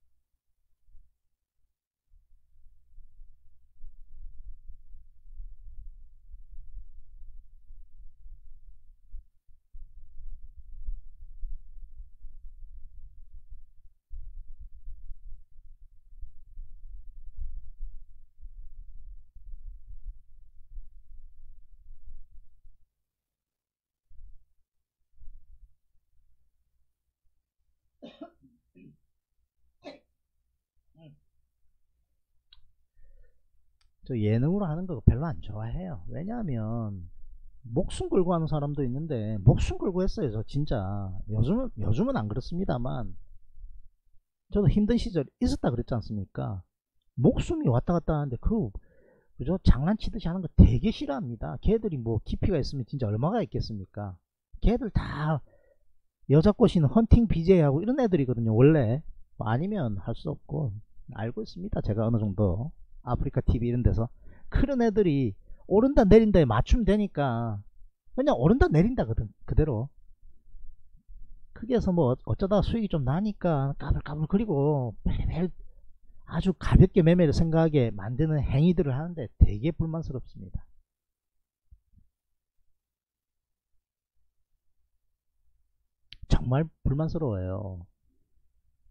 저 예능으로 하는 거 별로 안 좋아해요. 왜냐하면 목숨 걸고 하는 사람도 있는데, 목숨 걸고 했어요. 저 진짜 요즘은 안 그렇습니다만 저도 힘든 시절 있었다 그랬지 않습니까? 목숨이 왔다 갔다 하는데 그죠? 장난치듯이 하는 거 되게 싫어합니다. 걔들이 뭐 깊이가 있으면 진짜 얼마가 있겠습니까? 걔들 다 여자 꼬시는 헌팅 BJ하고 이런 애들이거든요. 원래 뭐 아니면 할 수 없고, 알고 있습니다. 제가 어느 정도 아프리카 TV 이런 데서 그런 애들이 오른다 내린다에 맞추면 되니까 그냥 오른다 내린다 그대로. 크게 해서 뭐 어쩌다가 수익이 좀 나니까 까불까불 그리고 매일매일 아주 가볍게 매매를 생각하게 만드는 행위들을 하는데 되게 불만스럽습니다. 정말 불만스러워요.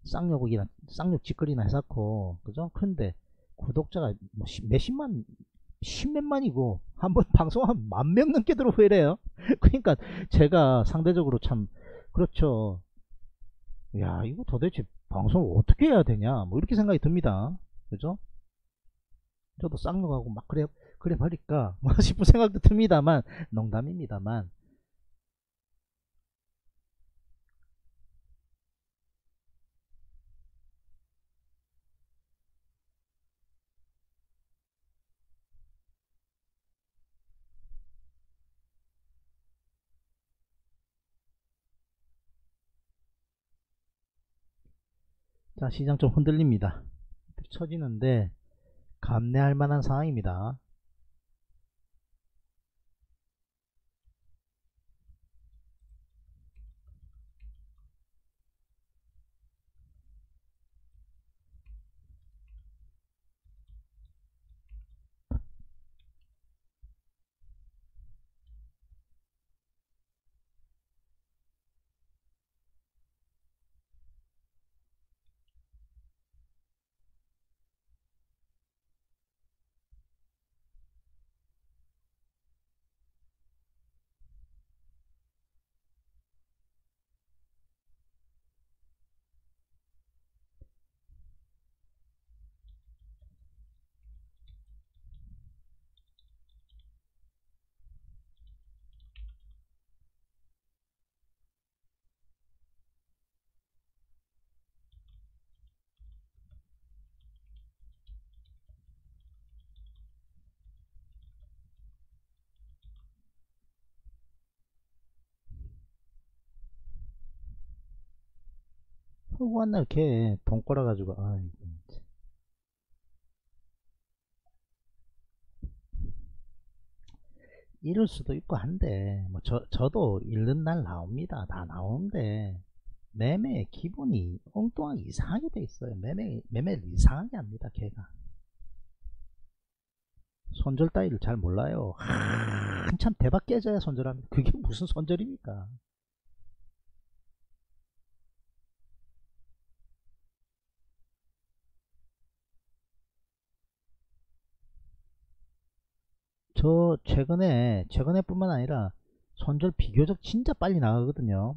쌍욕 짓거리나 해놓고, 그죠? 근데 구독자가 뭐 몇십만 십몇만이고 한번 방송하면 10,000명 넘게 들어오고 이래요. 그러니까 제가 상대적으로 참 그렇죠. 야 이거 도대체 방송을 어떻게 해야 되냐 뭐 이렇게 생각이 듭니다. 그죠? 저도 쌍욕하고 막 그래 버릴까 뭐 싶은 생각도 듭니다만 농담입니다만. 자 시장 좀 흔들립니다. 쳐지는데 감내할 만한 상황입니다. 허구한 날 이렇게 돈 꼬라가지고 아이고. 이럴 수도 있고 한데 뭐 저도 잃는 날 나옵니다. 다 나오는데 매매 기본이 엉뚱하게 이상하게 돼 있어요. 매매를 이상하게 합니다. 걔가 손절 따위를 잘 몰라요. 한참 대박 깨져야 손절합니다. 그게 무슨 손절입니까? 저 최근에 뿐만 아니라 손절 비교적 진짜 빨리 나가거든요.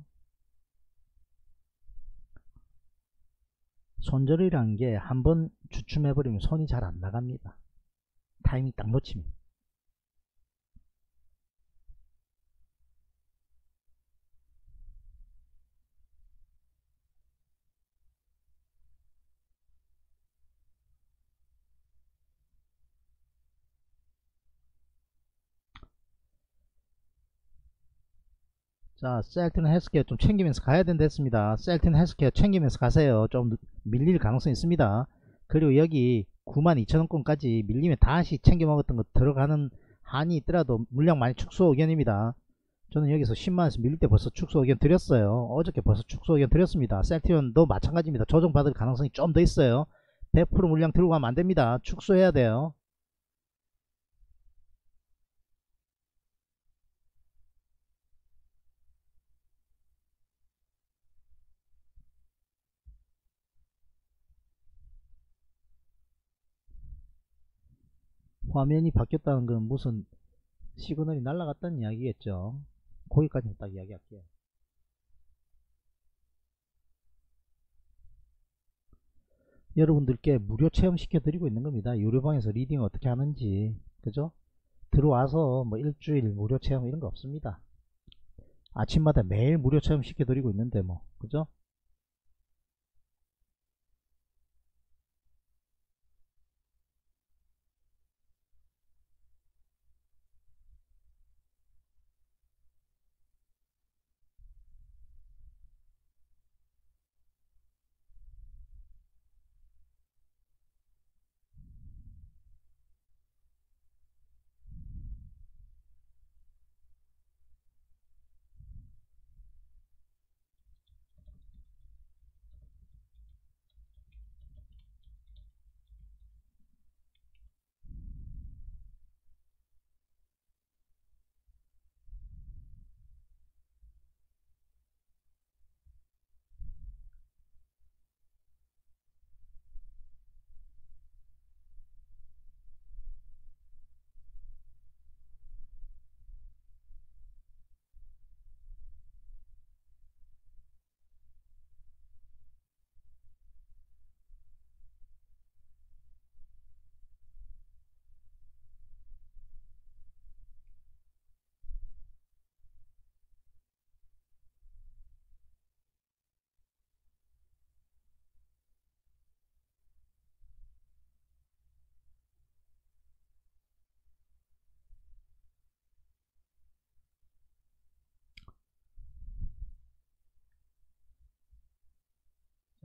손절이란 게 한번 주춤해버리면 손이 잘 안 나갑니다. 타이밍 딱 놓치면. 자, 셀튼 헬스케어 좀 챙기면서 가야 된다 했습니다. 셀튼 헬스케어 챙기면서 가세요. 좀 밀릴 가능성이 있습니다. 그리고 여기 92,000원권까지 밀리면 다시 챙겨 먹었던 거 들어가는 한이 있더라도 물량 많이 축소 의견입니다. 저는 여기서 10만원에서 밀릴 때 벌써 축소 의견 드렸어요. 어저께 벌써 축소 의견 드렸습니다. 셀트리온도 마찬가지입니다. 조정받을 가능성이 좀 더 있어요. 100% 물량 들고 가면 안됩니다. 축소해야 돼요. 화면이 바뀌었다는 건 무슨 시그널이 날아갔다는 이야기겠죠. 거기까지는 딱 이야기할게요. 여러분들께 무료 체험 시켜드리고 있는 겁니다. 유료방에서 리딩 어떻게 하는지. 그죠? 들어와서 뭐 일주일 무료 체험 이런 거 없습니다. 아침마다 매일 무료 체험 시켜드리고 있는데 뭐. 그죠?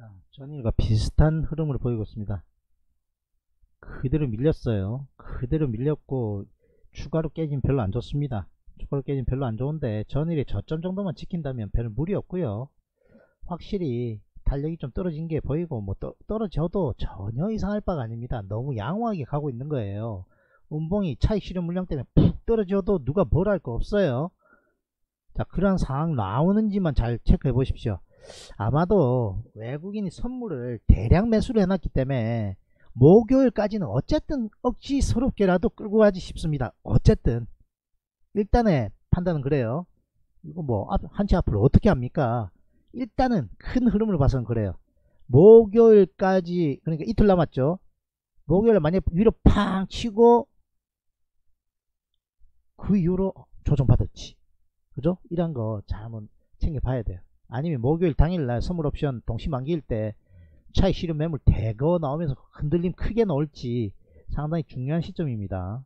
자, 전일과 비슷한 흐름을 보이고 있습니다. 그대로 밀렸어요. 그대로 밀렸고 추가로 깨지면 별로 안 좋습니다. 추가로 깨지면 별로 안 좋은데 전일의 저점 정도만 지킨다면 별 무리 없고요. 확실히 탄력이 좀 떨어진 게 보이고 뭐 떨어져도 전혀 이상할 바가 아닙니다. 너무 양호하게 가고 있는 거예요. 운봉이 차익 실현 물량 때문에 푹 떨어져도 누가 뭘 할 거 없어요. 자, 그런 상황 나오는지만 잘 체크해 보십시오. 아마도 외국인이 선물을 대량 매수를 해놨기 때문에 목요일까지는 어쨌든 억지스럽게라도 끌고 가지 싶습니다. 어쨌든 일단의 판단은 그래요. 이거 뭐 한치 앞으로 어떻게 합니까? 일단은 큰 흐름을 봐서는 그래요. 목요일까지, 그러니까 이틀 남았죠. 목요일에 만약 위로 팡 치고 그 이후로 조정받았지, 그죠? 이런 거 잘 한번 챙겨봐야 돼요. 아니면 목요일 당일날 선물옵션 동시 만기일 때 차익 실현 매물 대거 나오면서 흔들림 크게 나올지 상당히 중요한 시점입니다.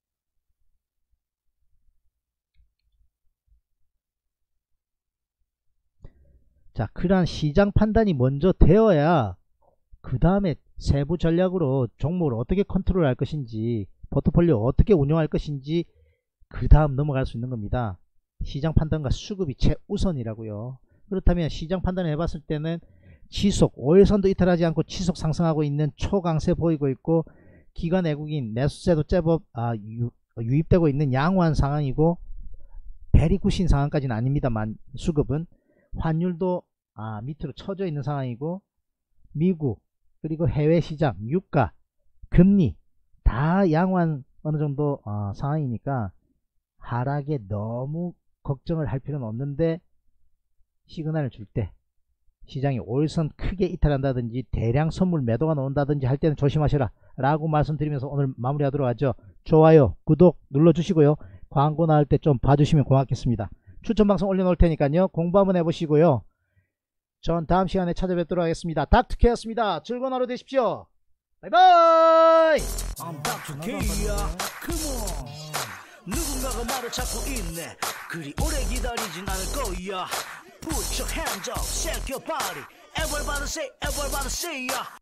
자, 그러한 시장 판단이 먼저 되어야 그 다음에 세부 전략으로 종목을 어떻게 컨트롤 할 것인지, 포트폴리오 어떻게 운영할 것인지 그 다음 넘어갈 수 있는 겁니다. 시장 판단과 수급이 최우선이라고요. 그렇다면 시장 판단을 해봤을 때는 지속 5일선도 이탈하지 않고 지속 상승하고 있는 초강세 보이고 있고, 기관 외국인 매수세도 제법 유입되고 있는 양호한 상황이고, 베리 굿인 상황까지는 아닙니다만 수급은 환율도 밑으로 쳐져 있는 상황이고, 미국 그리고 해외 시장 유가 금리 다 양호한 어느 정도 상황이니까 하락에 너무 걱정을 할 필요는 없는데, 시그널을 줄 때 시장이 5일선 크게 이탈한다든지 대량 선물 매도가 나온다든지 할 때는 조심하셔라 라고 말씀드리면서 오늘 마무리하도록 하죠. 좋아요 구독 눌러주시고요. 광고 나올 때 좀 봐주시면 고맙겠습니다. 추천방송 올려놓을 테니까요, 공부 한번 해보시고요. 전 다음 시간에 찾아뵙도록 하겠습니다. 닥터케였습니다. 즐거운 하루 되십시오. 바이바이. I'm Dr. K야. Come on. 누군가가 말을 찾고 있네. 그리 오래 기다리진 않을 거야. Put your hands up, shake your body. Everybody say, everybody say, yeah.